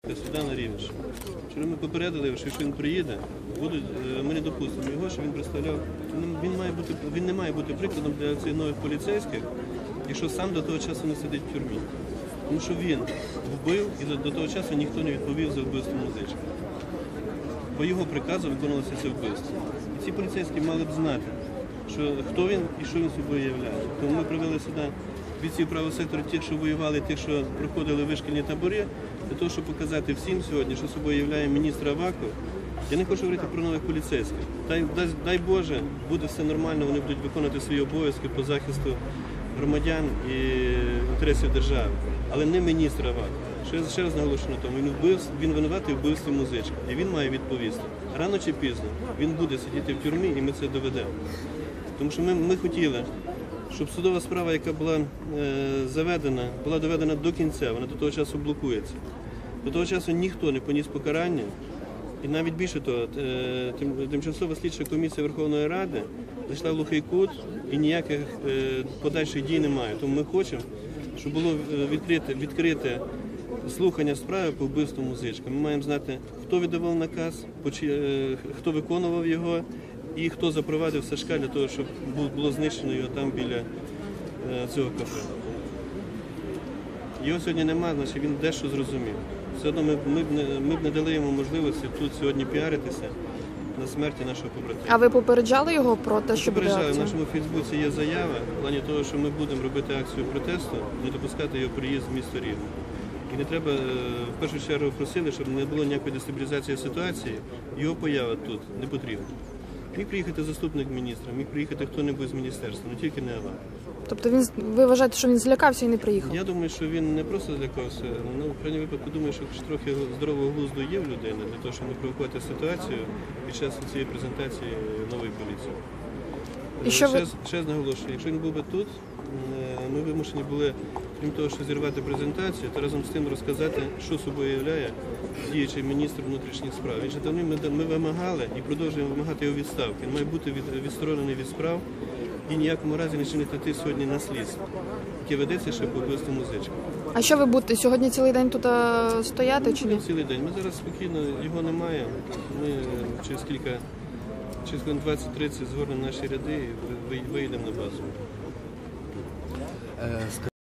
Сюди на Рівненщину. Вчора ми попередили, що якщо він приїде, ми не допустимо його, що він представляв. Він не має бути прикладом для цих нових поліцейських, якщо сам до того часу не сидить в тюрмі. Тому що він вбив і до того часу ніхто не відповів за вбивство музичка. По його приказу виконувалося це вбивство. І ці поліцейські мали б знати, що хто він і що він собою являє. Тому ми привели сюди бійців правого сектору, тих, що воювали, тих, що проходили вишкільні табори, для того, щоб показати всім сьогодні, що собою являє міністр Аваков. Я не хочу говорити про нових поліцейських. Дай Боже, буде все нормально, вони будуть виконувати свої обов'язки по захисту громадян і інтересів держави. Але не міністр Аваков. Ще раз наголошую на тому, він винуватий в вбивстві музичка. І він має відповісти. Рано чи пізно він буде сидіти в тюрмі, і ми це доведемо. Тому що ми хотіли, щоб судова справа, яка була була доведена до кінця, вона до того часу блокується. До того часу ніхто не поніс покарання, і навіть більше того, тимчасова слідча комісія Верховної Ради зайшла в глухий кут і ніяких подальших дій немає. Тому ми хочемо, щоб було відкрите слухання справи по вбивству музичка. Ми маємо знати, хто видавав наказ, хто виконував його, і хто запровадив Сашка для того, щоб було знищено його там біля цього кафе. Його сьогодні немає, значить він дещо зрозумів. Все одно ми б не дали йому можливості тут сьогодні піаритися на смерті нашого побратима. А ви попереджали його про те, що буде акція? В нашому Фейсбуці є заява в плані того, що ми будемо робити акцію протесту, не допускати його приїзд в місто Рівне. І не треба, в першу чергу просили, щоб не було ніякої дестабілізації ситуації, його поява тут не потрібна. Міг приїхати заступник міністра, міг приїхати хто-небудь з міністерства, але тільки не Аваков. Тобто ви вважаєте, що він злякався і не приїхав? Я думаю, що він не просто злякався, в крайньому випадку думаю, що трохи здорового глузду є в людини, для того, щоб не провокувати ситуацію під час цієї презентації нової поліції. І що Ще раз наголошую, якщо він був би тут, ми вимушені були, крім того, що зірвати презентацію, то разом з тим розказати, що собою являє діючий міністр внутрішніх справ. Він же давно ми вимагали і продовжуємо вимагати його відставки. Він має бути відсторонений від справ і ніякому разі не чинити сьогодні на слідство, яке ведеться ще по вбивству музичка. А що ви будете сьогодні цілий день тут стояти чи ні? Цілий день. Ми зараз спокійно, його немає. Ми через 20-30 згорнемо наші ряди і виїдемо на базу.